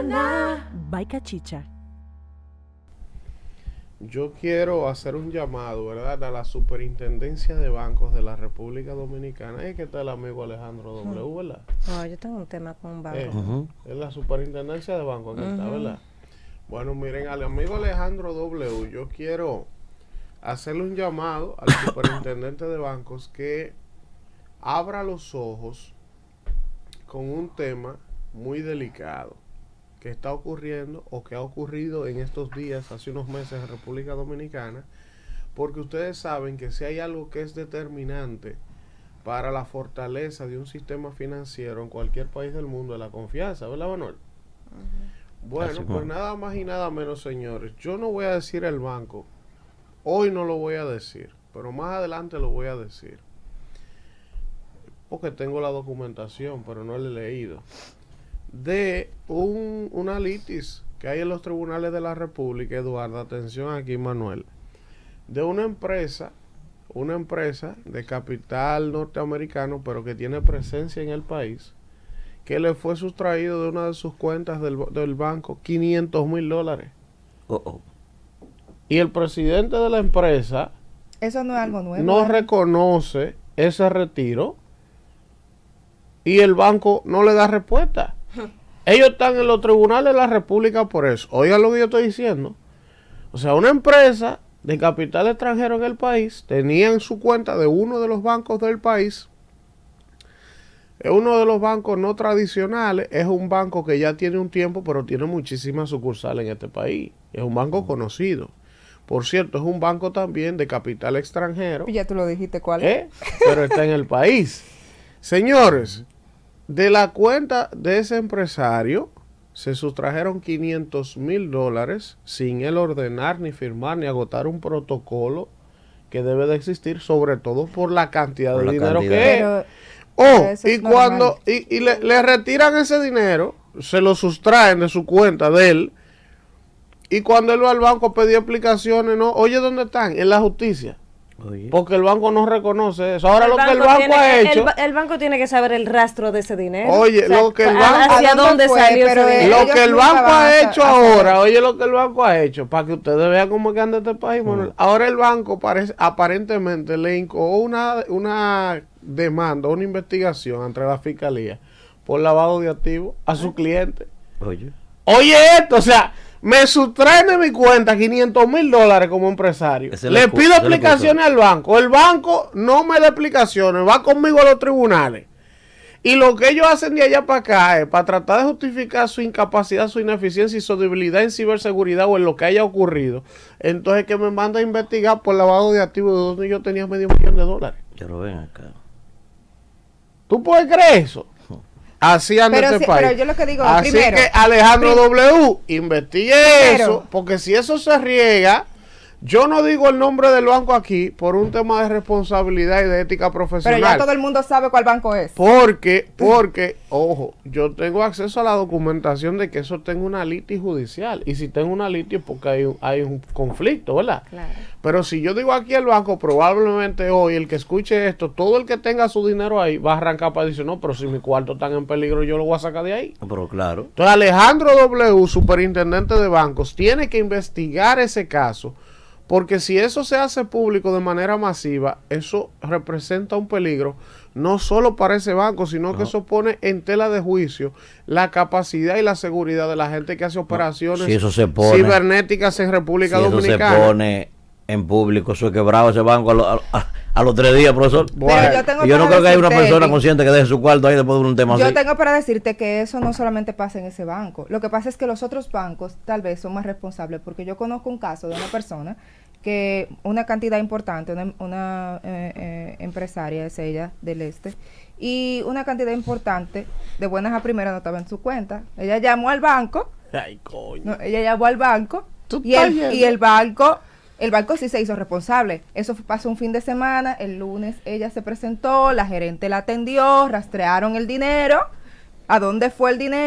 Mañana. By Cachicha. Yo quiero hacer un llamado, ¿verdad?, a la Superintendencia de Bancos de la República Dominicana. Es que está el amigo Alejandro W, ¿verdad? No, yo tengo un tema con un banco. Es la Superintendencia de Bancos que está, ¿verdad? Bueno, miren, al amigo Alejandro W, yo quiero hacerle un llamado al Superintendente de Bancos que abra los ojos con un tema muy delicado que está ocurriendo o que ha ocurrido en estos días, hace unos meses en República Dominicana, porque ustedes saben que si hay algo que es determinante para la fortaleza de un sistema financiero en cualquier país del mundo, es la confianza, ¿verdad, Manuel? Bueno, pues nada más y nada menos, señores, yo no voy a decir el banco, hoy no lo voy a decir, pero más adelante lo voy a decir, porque tengo la documentación, pero no la he leído, de una litis que hay en los tribunales de la República, Eduardo, atención aquí, Manuel, de una empresa de capital norteamericano, pero que tiene presencia en el país, que le fue sustraído de una de sus cuentas del banco $500,000. Y el presidente de la empresa, eso no es algo nuevo, no reconoce ese retiro y el banco no le da respuesta. Ellos están en los tribunales de la República por eso. Oigan lo que yo estoy diciendo. O sea, una empresa de capital extranjero en el país tenía en su cuenta de uno de los bancos del país. Es uno de los bancos no tradicionales. Es un banco que ya tiene un tiempo, pero tiene muchísimas sucursales en este país. Es un banco conocido. Por cierto, es un banco también de capital extranjero. Ya tú lo dijiste, ¿cuál es? Pero está en el país. Señores, de la cuenta de ese empresario se sustrajeron $500,000 sin él ordenar, ni firmar, ni agotar un protocolo que debe de existir, sobre todo por la cantidad de dinero que es. Y cuando le retiran ese dinero, se lo sustraen de su cuenta de él, y cuando él va al banco a pedir explicaciones, no, oye, ¿dónde están? En la justicia. Oye. Porque el banco no reconoce eso. Ahora lo que el banco ha hecho, el banco tiene que saber el rastro de ese dinero. Oye, o sea, lo que el banco, hacia dónde salió ese dinero. Lo que el banco ha hecho ahora, oye, lo que el banco ha hecho, para que ustedes vean cómo que anda este país, Manuel. Ahora el banco aparentemente le incoó una demanda, una investigación ante la fiscalía por lavado de activos a su cliente. Oye esto, o sea, me sustraen de mi cuenta $500,000 como empresario. Le pido explicaciones al banco. El banco no me da explicaciones, va conmigo a los tribunales. Y lo que ellos hacen de allá para acá es para tratar de justificar su incapacidad, su ineficiencia y su debilidad en ciberseguridad o en lo que haya ocurrido. Entonces que me manda a investigar por lavado de activos de donde yo tenía $500,000. Ya lo ven acá. ¿Tú puedes creer eso? Así anda este país. Pero yo lo que digo, así primero, que Alejandro W, investigue eso, porque si eso se riega, yo no digo el nombre del banco aquí por un tema de responsabilidad y de ética profesional. Pero ya todo el mundo sabe cuál banco es. Porque, ojo, yo tengo acceso a la documentación de que eso tengo una litis judicial. Y si tengo una litis es porque hay un conflicto, ¿verdad? Claro. Pero si yo digo aquí el banco, probablemente hoy el que escuche esto, todo el que tenga su dinero ahí va a arrancar para decir, no, pero si mi cuarto está en peligro, yo lo voy a sacar de ahí. Pero claro. Entonces Alejandro W, superintendente de bancos, tiene que investigar ese caso. Porque si eso se hace público de manera masiva, eso representa un peligro, no solo para ese banco, sino que eso pone en tela de juicio la capacidad y la seguridad de la gente que hace operaciones cibernéticas en República Dominicana. Eso se pone en público, eso es quebrado ese banco a los 3 días, profesor. Bueno, yo no creo que haya una persona consciente que deje su cuarto ahí después de un tema así. Yo tengo para decirte que eso no solamente pasa en ese banco. Lo que pasa es que los otros bancos tal vez son más responsables, porque yo conozco un caso de una persona que una cantidad importante, una empresaria es ella del este, y una cantidad importante de buenas a primeras no estaba en su cuenta. Ella llamó al banco. Ay, coño. No, ella llamó al banco y el banco sí se hizo responsable. Eso pasó un fin de semana, el lunes ella se presentó, la gerente la atendió, rastrearon el dinero, a dónde fue el dinero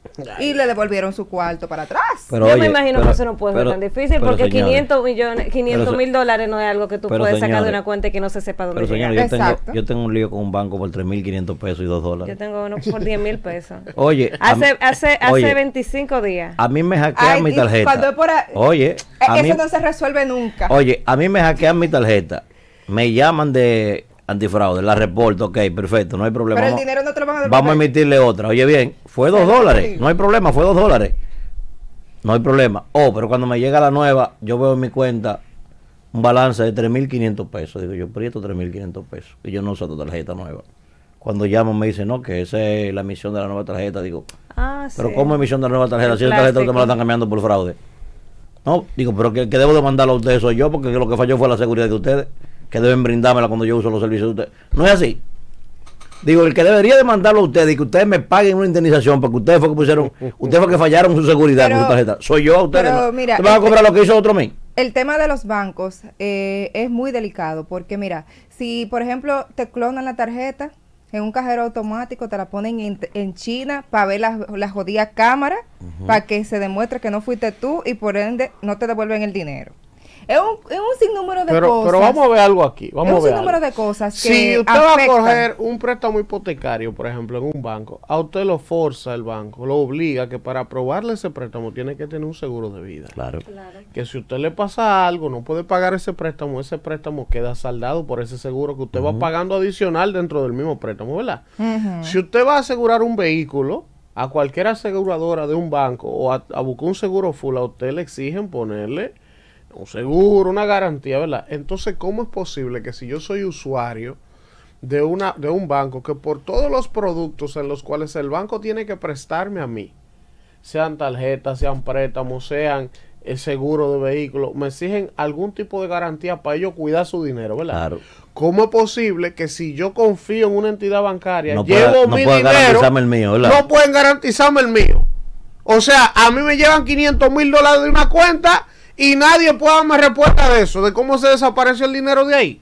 y le devolvieron su cuarto para atrás. Pero, Yo oye, me imagino que eso no puede ser tan difícil, porque señores, 500 mil dólares no es algo que tú pero, puedes sacar de señores, una cuenta y que no se sepa dónde Pero llega. señores, Exacto. yo tengo un lío con un banco por 3.500 pesos y $2. Yo tengo uno por 10 mil pesos. Oye, Hace oye, 25 días. a mí me hackean Ay, mi y tarjeta. cuando es por a- Oye, a mí, Eso no se resuelve nunca. oye, a mí me hackean mi tarjeta. Me llaman de antifraude, la reporto, ok, perfecto, no hay problema. Pero el dinero no te lo van a devolver. Vamos a emitirle otra. Oye, bien, fue $2. No hay problema, fue $2. No hay problema. Oh, pero cuando me llega la nueva, yo veo en mi cuenta un balance de 3.500 pesos. Digo yo, pero ¿y estos 3.500 pesos? Y yo no uso tu tarjeta nueva. Cuando llaman me dicen, no, que esa es la emisión de la nueva tarjeta. Digo, pero Sí. ¿cómo emisión de la nueva tarjeta? El Si esa tarjeta usted me la plástico. están cambiando por fraude. No, digo, pero que debo de mandarla a ustedes soy yo, porque lo que falló fue la seguridad de ustedes, que deben brindármela cuando yo uso los servicios de ustedes. No es así. Digo, el que debería de mandarlo a ustedes y que ustedes me paguen una indemnización porque ustedes fue que pusieron, ustedes fue que fallaron su seguridad con su tarjeta. Soy yo a ustedes. pero ¿no? mira, ¿Ustedes van a cobrar lo que hizo otro a mí? El tema de los bancos es muy delicado porque mira, si por ejemplo te clonan la tarjeta en un cajero automático, te la ponen en China para ver la jodida cámara, para que se demuestre que no fuiste tú y por ende no te devuelven el dinero. Es un sinnúmero de cosas. Pero vamos a ver algo aquí. Es Vamos un a ver sinnúmero algo. de cosas que Si usted va a afectan. coger un préstamo hipotecario, por ejemplo, en un banco, a usted lo forza el banco, lo obliga que para aprobarle ese préstamo tiene que tener un seguro de vida. Claro. Que si usted le pasa algo, no puede pagar ese préstamo queda saldado por ese seguro que usted va pagando adicional dentro del mismo préstamo, ¿verdad? Ujú. Si usted va a asegurar un vehículo, a cualquier aseguradora de un banco o a buscar un seguro full, a usted le exigen ponerle un seguro, una garantía, ¿verdad? Entonces, ¿cómo es posible que si yo soy usuario de un banco, que por todos los productos en los cuales el banco tiene que prestarme a mí, sean tarjetas, sean préstamos, sean el seguro de vehículo, me exigen algún tipo de garantía para ellos cuidar su dinero, ¿verdad? Claro. ¿Cómo es posible que si yo confío en una entidad bancaria, No llevo pueda- no mi pueda dinero, garantizarme el mío, ¿verdad? no pueden garantizarme el mío? O sea, a mí me llevan $500,000 de una cuenta y nadie puede darme respuesta de eso, de cómo se desapareció el dinero de ahí.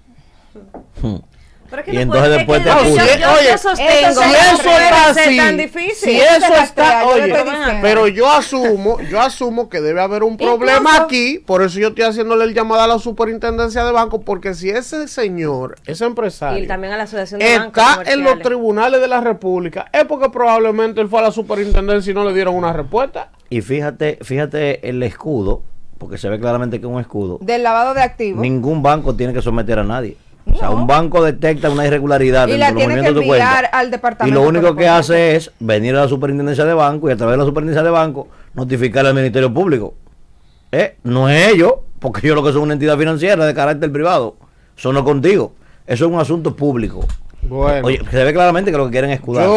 Pero es que Y no entonces puede- después es te que acusan. Oye, yo sostengo eso que sí, no eso puede está ser así, tan difícil. si Eso eso es está, real, yo le oye, estoy diciendo. pero yo asumo que debe haber un problema Incluso- aquí, por eso yo estoy haciéndole el llamado a la superintendencia de banco, porque si ese señor, ese empresario, Y también a la asociación de bancos está en los comerciales. tribunales de la República, es porque probablemente él fue a la superintendencia y no le dieron una respuesta. Y fíjate el escudo, porque se ve claramente que es un escudo. Del lavado de activos. Ningún banco tiene que someter a nadie. O sea, No. un banco detecta una irregularidad Y dentro la de los tiene que movimientos de tu cuenta. enviar al Y departamento. lo único que correspondiente. hace es venir a la superintendencia de banco y a través de la superintendencia de banco notificar al Ministerio Público. No es ellos, porque ellos lo que son una entidad financiera de carácter privado. Eso no es contigo. Eso es un asunto público. Bueno, Oye, se ve claramente que lo que quieren es escudar.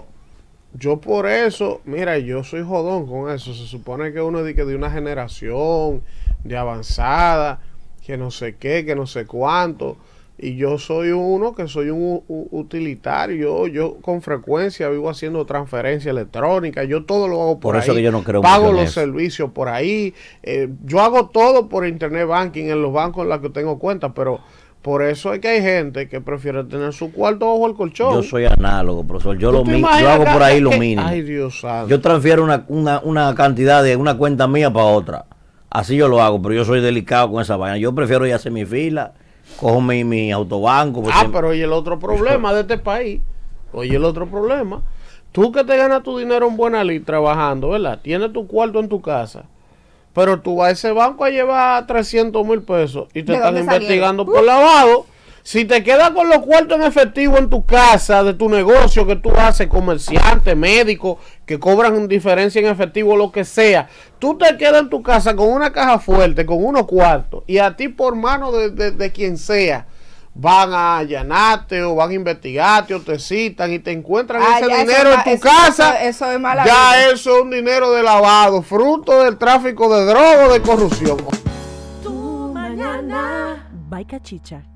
yo por eso, mira, yo soy jodón con eso. Se supone que uno es de una generación de avanzada, que no sé qué, que no sé cuánto. Y yo soy uno que soy un utilitario. Yo con frecuencia vivo haciendo transferencia electrónica. Yo todo lo hago por Por eso ahí. que yo no creo Pago mucho en los eso. servicios por ahí. Yo hago todo por internet banking en los bancos en los que tengo cuenta. Pero por eso es que hay gente que prefiere tener su cuarto bajo el colchón. Yo soy análogo, profesor. Yo, ¿Tú lo te mi- yo imaginas hago por ahí lo que- mínimo. Ay, Dios santo. Yo transfiero una cantidad de una cuenta mía para otra. Así yo lo hago, pero yo soy delicado con esa vaina. Yo prefiero ir a hacer mi fila, cojo mi autobanco. pues siempre- Pero oye, el otro problema de este país. Oye, el otro problema. Tú que te ganas tu dinero en buena lid trabajando, ¿verdad? Tienes tu cuarto en tu casa. Pero tú vas a ese banco a llevar 300,000 pesos y te ¿De están dónde investigando salieron? por lavado. Si te quedas con los cuartos en efectivo en tu casa, de tu negocio que tú haces, comerciante, médico, que cobran diferencia en efectivo, lo que sea, tú te quedas en tu casa con una caja fuerte, con unos cuartos, y a ti por mano de quien sea, van a allanarte o van a investigarte o te citan y te encuentran Ah, ese ya, eso dinero es en ma- tu eso- casa, eso es mala ya vida. eso es un dinero de lavado, fruto del tráfico de droga o de corrupción. Tu mañana. By Cachicha.